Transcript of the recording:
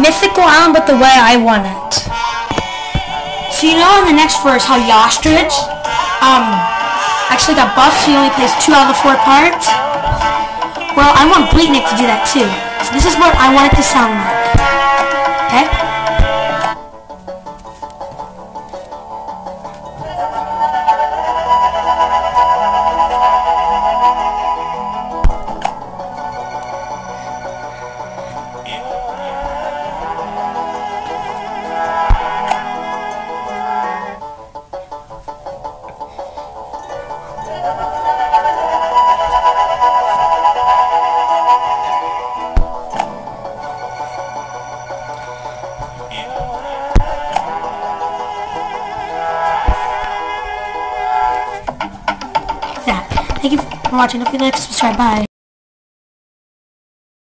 mythical island, but the way I want it. So you know in the next verse how the ostrich actually got buffed, so he only plays 2 out of the 4 parts? Well, I want Bleaknik to do that too. So this is what I want it to sound like. Okay? Thank you for watching. If you like, subscribe. Bye.